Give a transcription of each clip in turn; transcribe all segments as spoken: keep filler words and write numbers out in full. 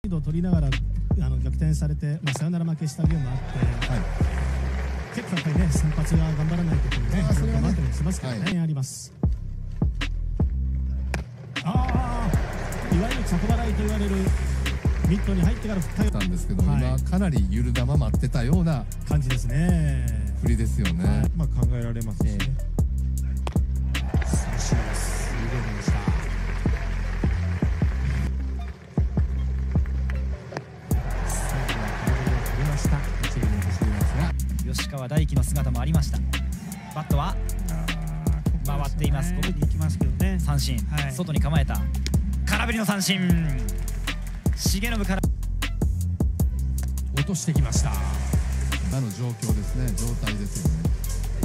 リードを取りながらあの逆転されて、まあ、サヨナラ負けしたゲームもあって、はい、結構やっぱりね先発が頑張らないといけないね頑張ったりしますけどね、はい、あります。ああいわゆる着払いと言われるミットに入ってから振ったんですけど、はい、今かなりゆる球待ってたような感じですね。 振りですよね、はい、 まあ考えられますしね。 三振です。にゲームでした。最後は空振りを取りました。一塁に走りますが吉川大輝の姿もありました。バットは回っています。ここに行きますけどね。三振、はい、外に構えた空振りの三振。重信から落としてきました。今の状況ですね、状態ですよね。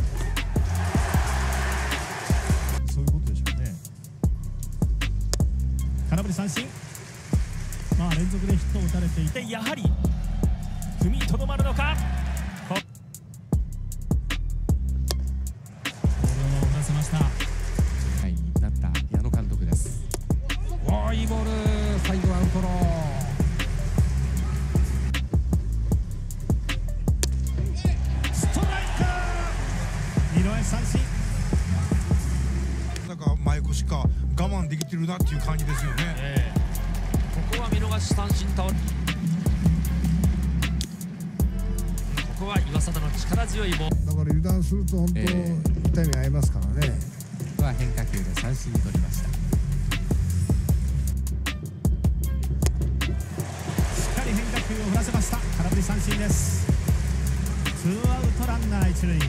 そういうことでしょうね。空振り三振、まあ連続でヒットを打たれていて、 やはり踏みとどまるのか。 ボールを振らせました。 はい、なった矢野監督です。おー、いいボール、最後はアウトロー。 三振。 なんか前腰か我慢できてるなっていう感じですよね、えー、ここは見逃し三振倒れ、ここは岩貞の力強いボールだから油断すると本当、えー、痛みが合いますからね。 ここは変化球で三振に取りました。 しっかり変化球を振らせました。空振り三振です。ツーアウトランナー一塁。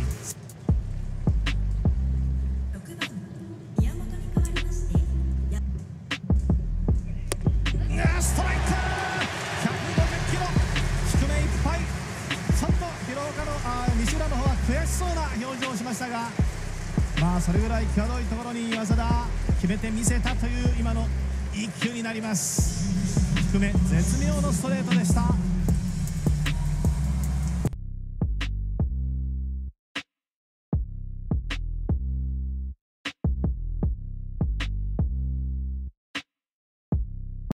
西浦の方は悔しそうな表情をしましたが、まあそれぐらい際どいところに岩貞決めてみせたという今のいっ球になります。低め絶妙のストレートでした。